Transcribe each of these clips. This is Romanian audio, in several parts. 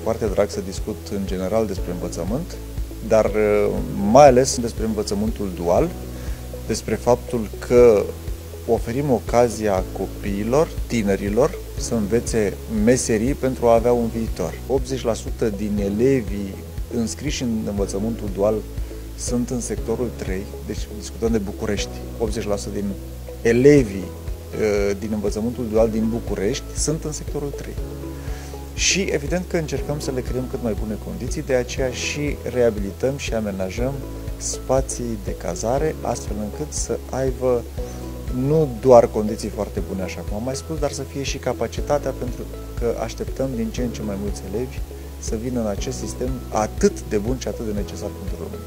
foarte drag să discut în general despre învățământ, dar mai ales despre învățământul dual, despre faptul că oferim ocazia copiilor, tinerilor, să învețe meserii pentru a avea un viitor. 80% din elevii înscriși în învățământul dual sunt în sectorul 3, deci discutăm de București. 80% din elevii din învățământul dual din București sunt în sectorul 3. Și evident că încercăm să le creăm cât mai bune condiții, de aceea și reabilităm și amenajăm spații de cazare, astfel încât să aibă nu doar condiții foarte bune, așa cum am mai spus, dar să fie și capacitatea, pentru că așteptăm din ce în ce mai mulți elevi să vină în acest sistem atât de bun și atât de necesar pentru România.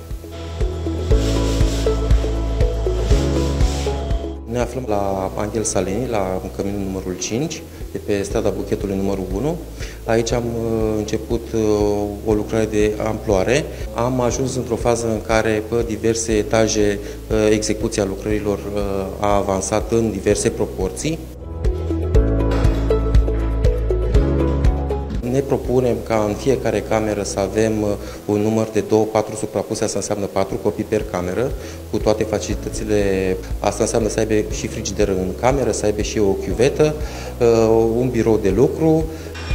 Ne aflăm la Anghel Saleni, la căminul numărul 5, de pe strada Buchetului numărul 1. Aici am început o lucrare de amploare. Am ajuns într-o fază în care, pe diverse etaje, execuția lucrărilor a avansat în diverse proporții. Ne propunem ca în fiecare cameră să avem un număr de 2-4 suprapuse, asta înseamnă 4 copii per cameră, cu toate facilitățile. Asta înseamnă să aibă și frigider în cameră, să aibă și o chiuvetă, un birou de lucru.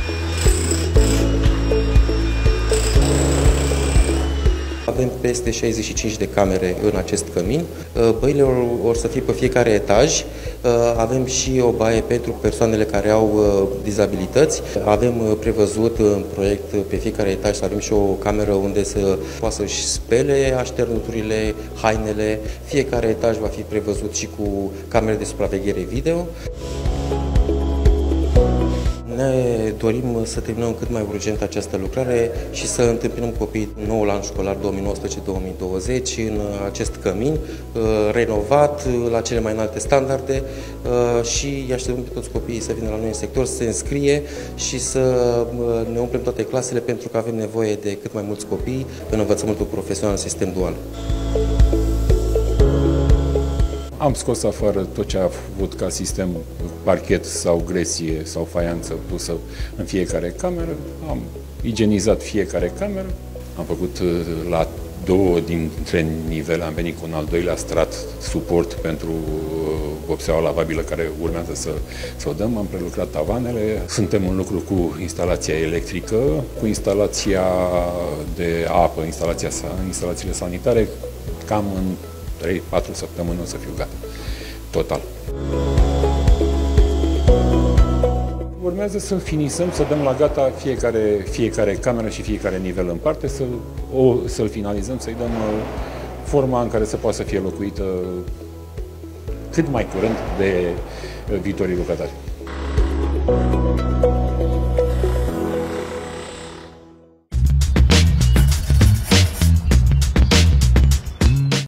Avem peste 65 de camere în acest cămin. Băile or să fie pe fiecare etaj. Avem și o baie pentru persoanele care au dizabilități. Avem prevăzut în proiect pe fiecare etaj să avem și o cameră unde să poată să-și spele așternuturile, hainele. Fiecare etaj va fi prevăzut și cu camere de supraveghere video. Ne dorim să terminăm cât mai urgent această lucrare și să întâmpinăm copiii noul an școlar 2019-2020 în acest cămin renovat la cele mai înalte standarde și îi așteptăm pe toți copiii să vină la noi în sector, să se înscrie și să ne umplem toate clasele, pentru că avem nevoie de cât mai mulți copii în învățământul profesional în sistem dual. Am scos afară tot ce a avut ca sistem, parchet sau gresie sau faianță pusă în fiecare cameră, am igienizat fiecare cameră, am făcut la 2 dintre nivele, am venit cu un al doilea strat suport pentru vopseaua lavabilă care urmează să o dăm, am prelucrat tavanele, suntem în lucru cu instalația electrică, cu instalația de apă, instalațiile sanitare, cam în 3-4 săptămâni o să fiu gata, total. Urmează să finisăm, să dăm la gata fiecare cameră și fiecare nivel în parte, să-l finalizăm, să-i dăm forma în care să poată să fie locuită cât mai curând de viitorii lucrători.